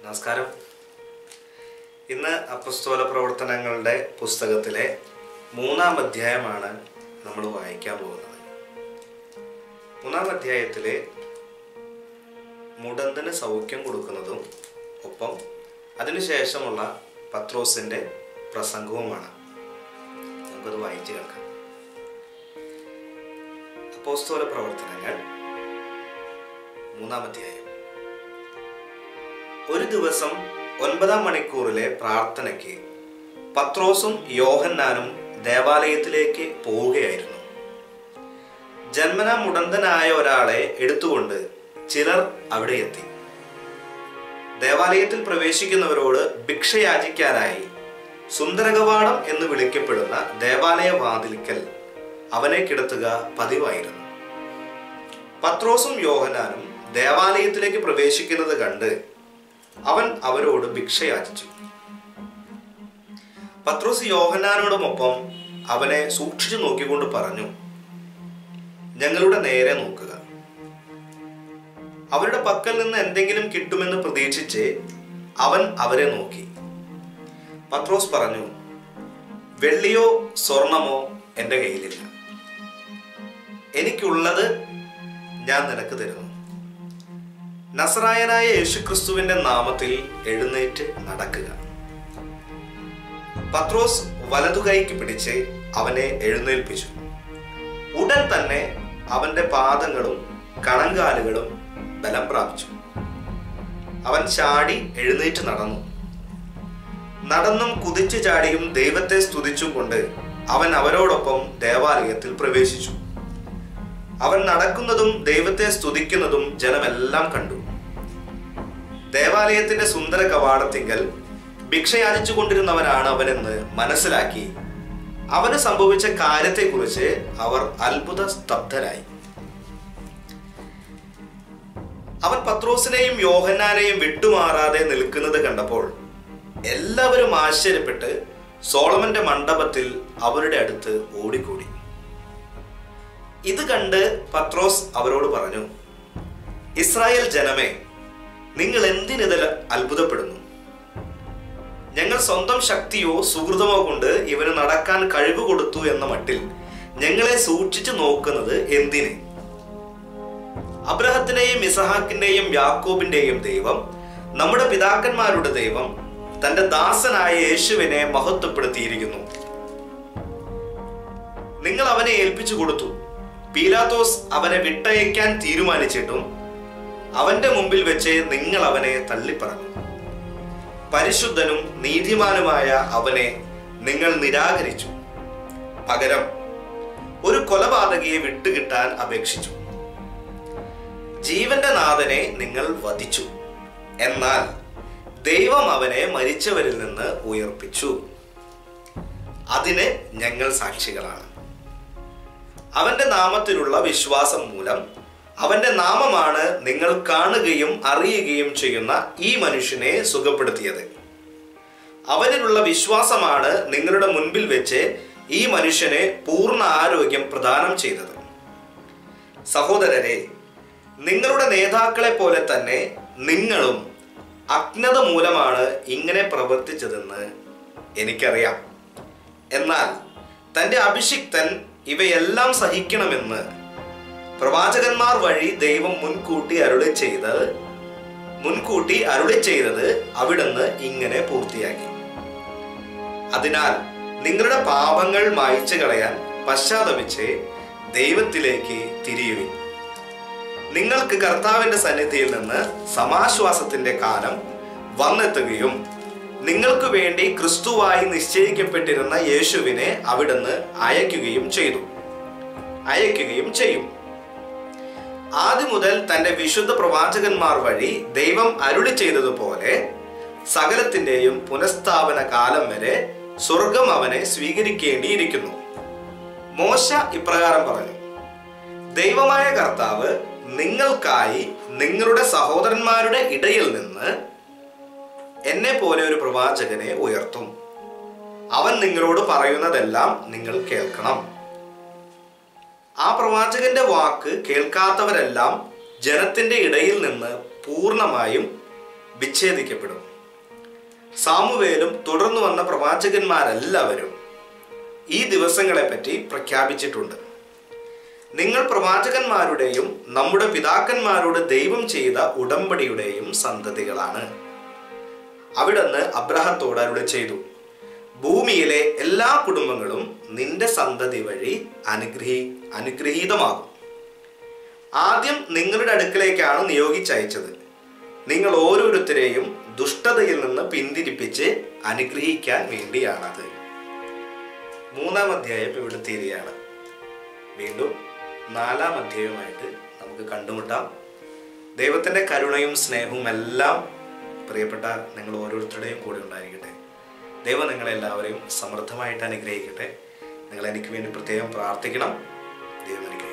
നമസ്കാരം. ഇന്ന് അപ്പസ്തോല പ്രവർത്തനങ്ങളുടെ പുസ്തകത്തിലെ 3-ാം അധ്യായമാണ് നമ്മൾ വായിക്കാൻ പോകുന്നത്. 3-ാം അധ്യായത്തിലെ മുടന്തന് സൗഖ്യം കൊടുക്കുന്നതും ഒപ്പം അതിനുശേഷമുള്ള പത്രോസിൻ്റെ പ്രസംഗവുമാണ്. നമുക്കത് വായിച്ച് കേൾക്കാം. അപ്പോസ്തോല പ്രവർത്തനങ്ങൾ 3-ാം അധ്യായം. ഒരു ദിവസം 9-ാം മണിക്കൂറിലെ പ്രാർത്ഥനയ്ക്ക് പത്രോസും യോഹന്നാനും ദേവാലയത്തിലേക്ക് പോവുകയായിരുന്നു. ജന്മനാ മുടന്തനായ ഒരാളെ എടുത്തുകൊണ്ട് ചിലർ അവിടെ എത്തി. ദേവാലയത്തിൽ പ്രവേശിക്കുന്നവരോട് ഭിക്ഷ യാചിക്കാനായി സുന്ദരകവാടം എന്ന് വിളിക്കപ്പെടുന്ന ദേവാലയ വാതിൽക്കൽ അവനെ കിടത്തുക പതിവായിരുന്നു. പത്രോസും യോഹന്നാനും ദേവാലയത്തിലേക്ക് പ്രവേശിക്കുന്നത് കണ്ട് അവൻ അവരോട് ഭിക്ഷ യാചിച്ചു. പത്രോസ് യോഹന്നാനോടുമൊപ്പം അവനെ സൂക്ഷിച്ചു നോക്കിക്കൊണ്ട് പറഞ്ഞു, ഞങ്ങളുടെ നേരെ നോക്കുക. അവരുടെ പക്കൽ നിന്ന് എന്തെങ്കിലും കിട്ടുമെന്ന് പ്രതീക്ഷിച്ച് അവൻ അവരെ നോക്കി. പത്രോസ് പറഞ്ഞു, വെള്ളിയോ സ്വർണമോ എൻ്റെ കയ്യിലില്ല. എനിക്കുള്ളത് ഞാൻ നിനക്ക് തരുന്നു. നസറായനായ യേശുക്രിസ്തുവിന്റെ നാമത്തിൽ എഴുന്നേറ്റ് നടക്കുക. പത്രോസ് വലതുകൈക്ക് പിടിച്ച് അവനെ എഴുന്നേൽപ്പിച്ചു. ഉടൻ തന്നെ അവന്റെ പാദങ്ങളും കണങ്കാലുകളും ബലം പ്രാപിച്ചു. അവൻ ചാടി എഴുന്നേറ്റ് നടന്നു. നടന്നും കുതിച്ചു ചാടിയും ദൈവത്തെ സ്തുതിച്ചും കൊണ്ട് അവൻ അവരോടൊപ്പം ദേവാലയത്തിൽ പ്രവേശിച്ചു. അവൻ നടക്കുന്നതും ദൈവത്തെ സ്തുതിക്കുന്നതും ജനമെല്ലാം കണ്ടു. ദേവാലയത്തിന്റെ സുന്ദര കവാടത്തിങ്കൽ ഭിക്ഷ യാചിച്ചു കൊണ്ടിരുന്നവനാണ് അവനെന്ന് മനസ്സിലാക്കി അവന് സംഭവിച്ച കാര്യത്തെക്കുറിച്ച് അവർ അത്ഭുത സ്തബ്ധരായി. അവൻ പത്രോസിനെയും യോഹന്നാനെയും വിട്ടുമാറാതെ നിൽക്കുന്നത് കണ്ടപ്പോൾ എല്ലാവരും ആശ്ചര്യപ്പെട്ട് സോളമന്റെ മണ്ഡപത്തിൽ അവരുടെ അടുത്ത് ഓടിക്കൂടി. ഇത് കണ്ട് പത്രോസ് അവരോട് പറഞ്ഞു, ഇസ്രായേൽ ജനമേ, നിങ്ങൾ എന്തിനിതിൽ അത്ഭുതപ്പെടുന്നു? ഞങ്ങൾ സ്വന്തം ശക്തിയോ സുഹൃതമോ കൊണ്ട് ഇവന് നടക്കാൻ കഴിവ് കൊടുത്തു എന്ന മട്ടിൽ ഞങ്ങളെ സൂക്ഷിച്ചു നോക്കുന്നത് എന്തിന്? അബ്രഹത്തിന്റെയും ഇസഹാക്കിന്റെയും യാക്കോബിന്റെയും ദൈവം, നമ്മുടെ പിതാക്കന്മാരുടെ ദൈവം തന്റെ ദാസനായ യേശുവിനെ മഹത്വപ്പെടുത്തിയിരിക്കുന്നു. നിങ്ങൾ അവനെ ഏൽപ്പിച്ചു കൊടുത്തു. പീലാത്തോസ് അവനെ വിട്ടയക്കാൻ തീരുമാനിച്ചിട്ടും അവന്റെ മുമ്പിൽ വെച്ച് നിങ്ങൾ അവനെ തള്ളിപ്പറഞ്ഞു. പരിശുദ്ധനും നീതിമാനുമായ അവനെ നിങ്ങൾ നിരാകരിച്ചു. പകരം ഒരു കൊലപാതകിയെ വിട്ടുകിട്ടാൻ അപേക്ഷിച്ചു. ജീവന്റെ നാഥനെ നിങ്ങൾ വധിച്ചു. എന്നാൽ ദൈവം അവനെ മരിച്ചവരിൽ നിന്ന് ഉയർപ്പിച്ചു. അതിന് ഞങ്ങൾ സാക്ഷികളാണ്. അവന്റെ നാമത്തിലുള്ള വിശ്വാസം മൂലം അവന്റെ നാമമാണ് നിങ്ങൾ കാണുകയും അറിയുകയും ചെയ്യുന്ന ഈ മനുഷ്യനെ സുഖപ്പെടുത്തിയത്. അവനിലുള്ള വിശ്വാസമാണ് നിങ്ങളുടെ മുൻപിൽ വെച്ച് ഈ മനുഷ്യനെ പൂർണ്ണ ആരോഗ്യം പ്രദാനം ചെയ്തത്. സഹോദരരെ, നിങ്ങളുടെ നേതാക്കളെ പോലെ തന്നെ നിങ്ങളും അജ്ഞത മൂലമാണ് ഇങ്ങനെ പ്രവർത്തിച്ചതെന്ന് എനിക്കറിയാം. എന്നാൽ തന്റെ അഭിഷിക്തൻ ഇവയെല്ലാം സഹിക്കണമെന്ന് പ്രവാചകന്മാർ വഴി ദൈവം മുൻകൂട്ടി അരുളി ചെയ്തത് അവിടുന്ന് ഇങ്ങനെ പൂർത്തിയാക്കി. അതിനാൽ നിങ്ങളുടെ പാപങ്ങൾ മായ്ച്ചു കളയാൻ പശ്ചാത്തപിച്ച് ദൈവത്തിലേക്ക് തിരിയുവിൻ. നിങ്ങൾക്ക് കർത്താവിന്റെ സന്നിധിയിൽ നിന്ന് സമാശ്വാസത്തിന്റെ കാലം വന്നെത്തുകയും നിങ്ങൾക്ക് വേണ്ടി ക്രിസ്തുവായി നിശ്ചയിക്കപ്പെട്ടിരുന്ന യേശുവിനെ അവിടുന്ന് അയക്കുകയും ചെയ്യും. ആദ്യം മുതൽ തന്റെ വിശുദ്ധ പ്രവാചകന്മാർ വഴി ദൈവം അരുളി ചെയ്തതുപോലെ സകലത്തിന്റെയും പുനഃസ്ഥാപന കാലം വരെ സ്വർഗം അവനെ സ്വീകരിക്കേണ്ടിയിരിക്കുന്നു. മോശ ഇപ്രകാരം പറഞ്ഞു, ദൈവമായ കർത്താവ് നിങ്ങൾക്കായി നിങ്ങളുടെ സഹോദരന്മാരുടെ ഇടയിൽ നിന്ന് എന്നെ പോലെ ഒരു പ്രവാചകനെ ഉയർത്തും. അവൻ നിങ്ങളോട് പറയുന്നതെല്ലാം നിങ്ങൾ കേൾക്കണം. ആ പ്രവാചകന്റെ വാക്ക് കേൾക്കാത്തവരെല്ലാം ജനത്തിന്റെ ഇടയിൽ നിന്ന് പൂർണ്ണമായും വിച്ഛേദിക്കപ്പെടും. സാമുവേലും തുടർന്നു വന്ന പ്രവാചകന്മാരെല്ലാവരും ഈ ദിവസങ്ങളെപ്പറ്റി പ്രഖ്യാപിച്ചിട്ടുണ്ട്. നിങ്ങൾ പ്രവാചകന്മാരുടെയും നമ്മുടെ പിതാക്കന്മാരോട് ദൈവം ചെയ്ത ഉടമ്പടിയുടെയും സന്തതികളാണ്. അവിടുന്ന് അബ്രഹത്തോട് അരുളി ചെയ്തു, ഭൂമിയിലെ എല്ലാ കുടുംബങ്ങളും നിന്റെ സന്തതി വഴി അനുഗ്രഹീതമാകും. ആദ്യം നിങ്ങളുടെ അടുക്കലേക്കാണ് നിയോഗിച്ചയച്ചത്. നിങ്ങൾ ഓരോരുത്തരെയും ദുഷ്ടതയിൽ നിന്ന് പിന്തിരിപ്പിച്ച് അനുഗ്രഹിക്കാൻ വേണ്ടിയാണത്. 3-ാം അധ്യായം ഇവിടെ തീരുകയാണ്. വീണ്ടും 4-ാം അധ്യായവുമായിട്ട് നമുക്ക് കണ്ടുമുട്ടാം. ദൈവത്തിൻ്റെ കരുണയും സ്നേഹവും എല്ലാം പ്രിയപ്പെട്ട നിങ്ങൾ ഓരോരുത്തരുടെയും കൂടെ ഉണ്ടായിരിക്കട്ടെ. ദൈവം നിങ്ങളെല്ലാവരെയും സമൃദ്ധമായിട്ട് അനുഗ്രഹിക്കട്ടെ. നിങ്ങൾ എനിക്ക് വേണ്ടി പ്രത്യേകം പ്രാർത്ഥിക്കണം. ദൈവം അനുഗ്രഹിക്കട്ടെ.